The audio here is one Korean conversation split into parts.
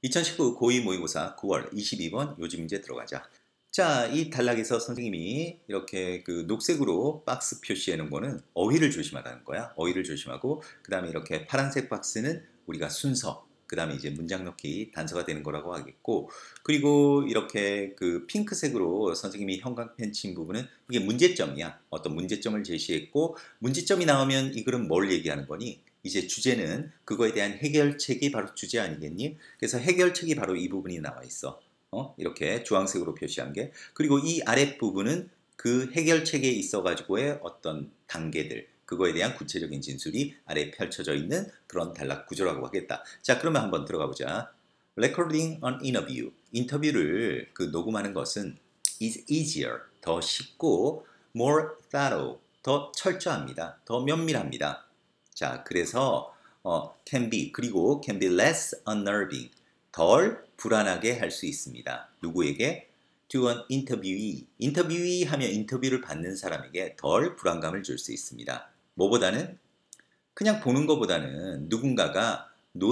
2019 고2 모의고사 9월 22번 요즘 문제 들어가자. 자, 이 단락에서 선생님이 이렇게 그 녹색으로 박스 표시해 놓은 거는 어휘를 조심하라는 거야. 어휘를 조심하고, 그 다음에 이렇게 파란색 박스는 우리가 순서, 그 다음에 이제 문장 넣기 단서가 되는 거라고 하겠고, 그리고 이렇게 그 핑크색으로 선생님이 형광펜 친 부분은 이게 문제점이야. 어떤 문제점을 제시했고, 문제점이 나오면 이 글은 뭘 얘기하는 거니? 이제 주제는 그거에 대한 해결책이 바로 주제 아니겠니? 그래서 해결책이 바로 이 부분이 나와 있어. 이렇게 주황색으로 표시한 게. 그리고 이 아랫부분은 그 해결책에 있어가지고의 어떤 단계들, 그거에 대한 구체적인 진술이 아래에 펼쳐져 있는 그런 단락 구조라고 하겠다. 자, 그러면 한번 들어가 보자. Recording an interview. 인터뷰를 그 녹음하는 것은 is easier. 더 쉽고 more thorough. 더 철저합니다. 더 면밀합니다. 자, 그래서 can be, 그리고 can be less unnerving. 덜 불안하게 할 수 있습니다. 누구에게? To an interviewee. interviewee 하면 인터뷰를 받는 사람에게 덜 불안감을 줄 수 있습니다. 뭐보다는? 그냥 보는 것보다는 누군가가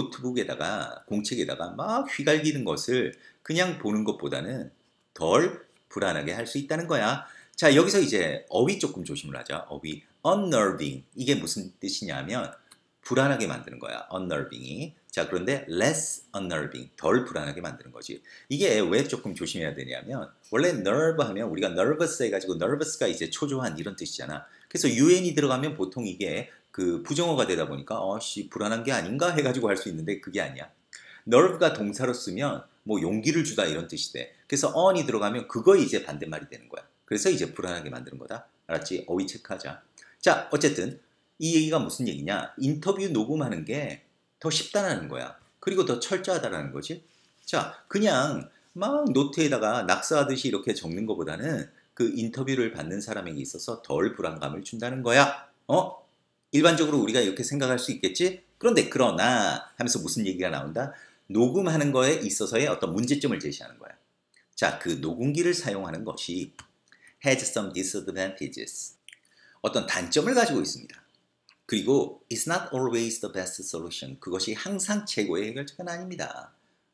노트북에다가 공책에다가 막 휘갈기는 것을 그냥 보는 것보다는 덜 불안하게 할 수 있다는 거야. 자, 여기서 이제 어휘 조금 조심을 하자. 어휘 unnerving. 이게 무슨 뜻이냐면 불안하게 만드는 거야. unnerving이. 자, 그런데 less unnerving. 덜 불안하게 만드는 거지. 이게 왜 조금 조심해야 되냐면 원래 nerve 하면 우리가 nervous 해가지고 nervous가 이제 초조한 이런 뜻이잖아. 그래서 un이 들어가면 보통 이게 그 부정어가 되다 보니까 불안한 게 아닌가 해가지고 할 수 있는데 그게 아니야. nerve가 동사로 쓰면 뭐 용기를 주다 이런 뜻이 돼. 그래서 on이 들어가면 그거 이제 반대말이 되는 거야. 그래서 이제 불안하게 만드는 거다. 알았지? 어휘 체크하자. 자, 어쨌든 이 얘기가 무슨 얘기냐? 인터뷰 녹음하는 게 더 쉽다라는 거야. 그리고 더 철저하다라는 거지. 자, 그냥 막 노트에다가 낙서하듯이 이렇게 적는 것보다는 그 인터뷰를 받는 사람에게 있어서 덜 불안감을 준다는 거야. 일반적으로 우리가 이렇게 생각할 수 있겠지? 그런데 그러나 하면서 무슨 얘기가 나온다? 녹음하는 거에 있어서의 어떤 문제점을 제시하는 거야. 자, 그 녹음기를 사용하는 것이 has some disadvantages. 어떤 단점을 가지고 있습니다. 그리고 it's not always the best solution. 그것이 항상 최고의 해결책은 아닙니다.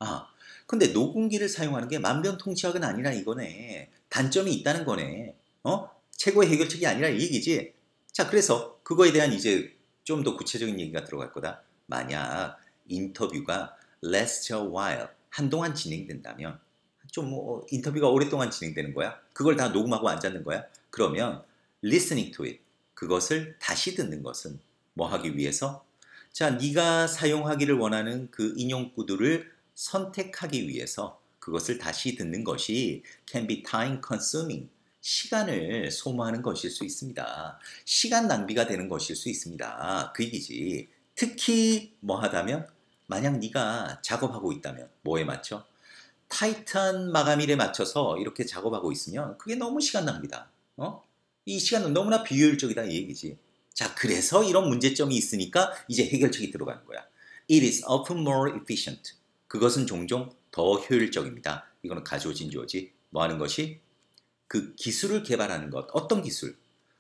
근데 녹음기를 사용하는 게 만변통치약은 아니라 이거네. 단점이 있다는 거네. 최고의 해결책이 아니라 이 얘기지. 자, 그래서 그거에 대한 이제 좀 더 구체적인 얘기가 들어갈 거다. 만약 인터뷰가 last a while, 한동안 진행된다면 좀 인터뷰가 오랫동안 진행되는 거야. 그걸 다 녹음하고 앉았는 거야. 그러면 listening to it, 그것을 다시 듣는 것은 뭐 하기 위해서? 자, 네가 사용하기를 원하는 그 인용 구두를 선택하기 위해서 그것을 다시 듣는 것이 can be time consuming. 시간을 소모하는 것일 수 있습니다. 시간 낭비가 되는 것일 수 있습니다. 그 얘기지. 특히 뭐 하다면? 만약 네가 작업하고 있다면 뭐에 맞춰? 타이트한 마감일에 맞춰서 이렇게 작업하고 있으면 그게 너무 시간 낭비다. 이 시간은 너무나 비효율적이다 이 얘기지. 자, 그래서 이런 문제점이 있으니까 이제 해결책이 들어가는 거야. It is often more efficient. 그것은 종종 더 효율적입니다. 이거는 가주어진주어지. 뭐 하는 것이? 그 기술을 개발하는 것. 어떤 기술?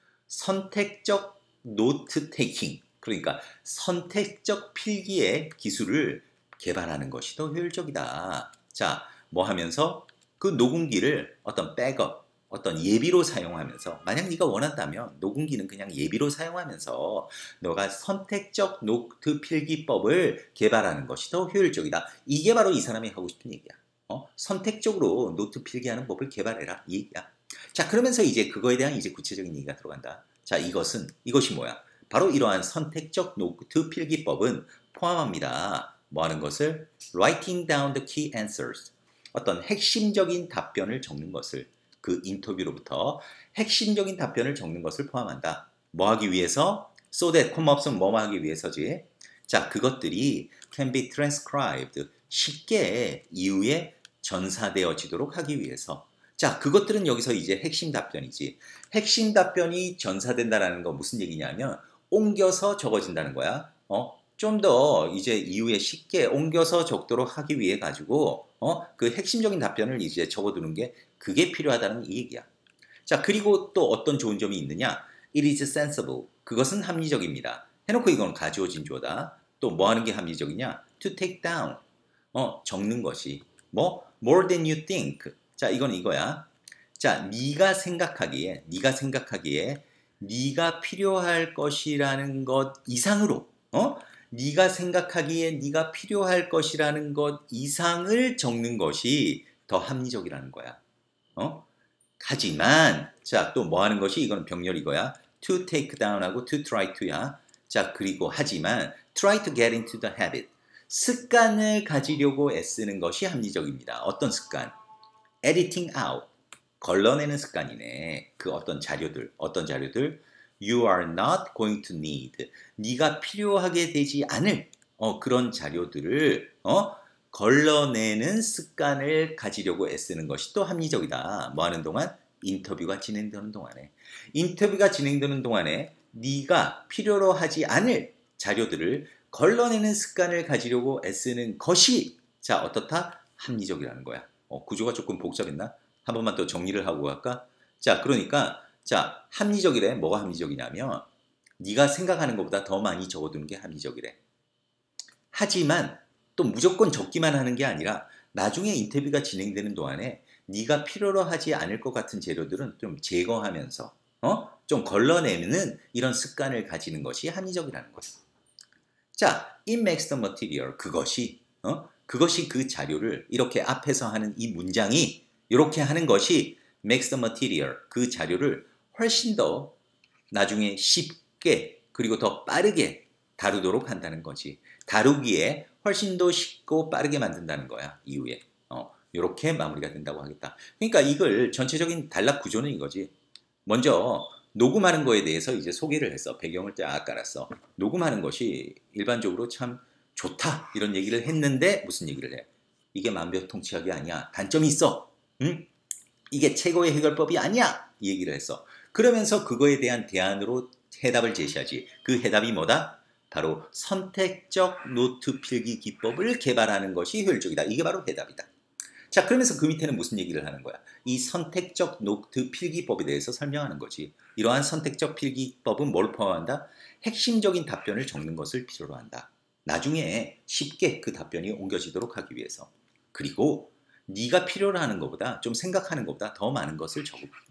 선택적 노트 테이킹. 그러니까 선택적 필기의 기술을 개발하는 것이 더 효율적이다. 자, 뭐 하면서 그 녹음기를 어떤 백업, 어떤 예비로 사용하면서 만약 네가 원한다면 녹음기는 그냥 예비로 사용하면서 너가 선택적 노트 필기법을 개발하는 것이 더 효율적이다. 이게 바로 이 사람이 하고 싶은 얘기야. 선택적으로 노트 필기하는 법을 개발해라 이 얘기야. 자, 그러면서 이제 그거에 대한 이제 구체적인 얘기가 들어간다. 자, 이것이 뭐야? 바로 이러한 선택적 노트 필기법은 포함합니다. 뭐 하는 것을? Writing down the key answers. 어떤 핵심적인 답변을 적는 것을, 그 인터뷰로부터 핵심적인 답변을 적는 것을 포함한다. 뭐 하기 위해서? So that, 콤마 없으면 뭐 하기 위해서지? 자, 그것들이 can be transcribed. 쉽게 이후에 전사되어지도록 하기 위해서. 자, 그것들은 여기서 이제 핵심 답변이지. 핵심 답변이 전사된다라는 건 무슨 얘기냐면 옮겨서 적어진다는 거야. 좀 더 이제 이후에 쉽게 옮겨서 적도록 하기 위해 가지고 그 핵심적인 답변을 이제 적어두는 게 그게 필요하다는 이 얘기야. 자, 그리고 또 어떤 좋은 점이 있느냐? It is sensible. 그것은 합리적입니다. 해놓고 이건 가주어진 주어다. 또 뭐 하는 게 합리적이냐? To take down. 적는 것이 뭐 more than you think. 자, 이건 이거야. 자, 네가 생각하기에 네가 필요할 것이라는 것 이상으로 네가 생각하기에 네가 필요할 것이라는 것 이상을 적는 것이 더 합리적이라는 거야. 하지만 자, 또 뭐 하는 것이 이건 병렬 이거야. to take down하고 to try to야. 자, 그리고 하지만 try to get into the habit. 습관을 가지려고 애쓰는 것이 합리적입니다. 어떤 습관? editing out. 걸러내는 습관이네. 그 어떤 자료들. you are not going to need. 네가 필요하게 되지 않을 그런 자료들을 걸러내는 습관을 가지려고 애쓰는 것이 또 합리적이다. 뭐 하는 동안? 인터뷰가 진행되는 동안에. 인터뷰가 진행되는 동안에 네가 필요로 하지 않을 자료들을 걸러내는 습관을 가지려고 애쓰는 것이 자, 어떻다? 합리적이라는 거야. 구조가 조금 복잡했나? 한 번만 더 정리를 하고 갈까? 자, 그러니까 자, 합리적이래. 뭐가 합리적이냐면 네가 생각하는 것보다 더 많이 적어두는 게 합리적이래. 하지만 또 무조건 적기만 하는 게 아니라 나중에 인터뷰가 진행되는 동안에 네가 필요로 하지 않을 것 같은 재료들은 좀 제거하면서 좀 걸러내는 이런 습관을 가지는 것이 합리적이라는 거죠. 자, it makes the material. 그것이 그 자료를 이렇게 앞에서 하는 이 문장이 이렇게 하는 것이 makes the material. 그 자료를 훨씬 더 나중에 쉽게 그리고 더 빠르게 다루도록 한다는 거지. 다루기에 훨씬 더 쉽고 빠르게 만든다는 거야. 이후에. 이렇게 마무리가 된다고 하겠다. 그러니까 이걸 전체적인 단락 구조는 이거지. 먼저 녹음하는 거에 대해서 이제 소개를 했어. 배경을 쫙 깔았어. 녹음하는 것이 일반적으로 참 좋다 이런 얘기를 했는데 무슨 얘기를 해? 이게 만병통치약이 아니야. 단점이 있어. 응? 이게 최고의 해결법이 아니야. 이 얘기를 했어. 그러면서 그거에 대한 대안으로 해답을 제시하지. 그 해답이 뭐다? 바로 선택적 노트 필기 기법을 개발하는 것이 효율적이다. 이게 바로 해답이다. 자, 그러면서 그 밑에는 무슨 얘기를 하는 거야? 이 선택적 노트 필기법에 대해서 설명하는 거지. 이러한 선택적 필기법은 뭘 포함한다? 핵심적인 답변을 적는 것을 필요로 한다. 나중에 쉽게 그 답변이 옮겨지도록 하기 위해서. 그리고 네가 필요로 하는 것보다 좀 생각하는 것보다 더 많은 것을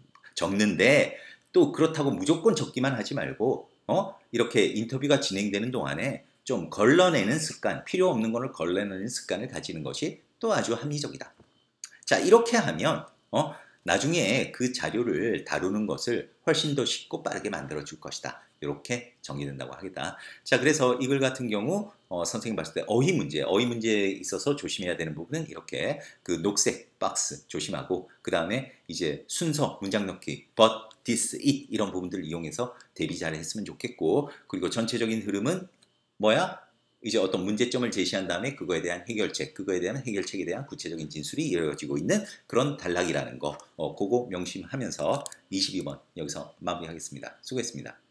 적는데 또 그렇다고 무조건 적기만 하지 말고 이렇게 인터뷰가 진행되는 동안에 좀 걸러내는 습관, 필요 없는 것을 걸러내는 습관을 가지는 것이 또 아주 합리적이다. 자, 이렇게 하면 나중에 그 자료를 다루는 것을 훨씬 더 쉽고 빠르게 만들어 줄 것이다. 이렇게 정리된다고 하겠다. 자, 그래서 이글 같은 경우 선생님 봤을 때 어휘 문제에 있어서 조심해야 되는 부분은 이렇게 그 녹색 박스 조심하고 그 다음에 이제 순서 문장 넣기 but, this, it 이런 부분들을 이용해서 대비 잘 했으면 좋겠고 그리고 전체적인 흐름은 뭐야? 이제 어떤 문제점을 제시한 다음에 그거에 대한 해결책에 대한 구체적인 진술이 이루어지고 있는 그런 단락이라는 거 그거 명심하면서 22번 여기서 마무리하겠습니다. 수고했습니다.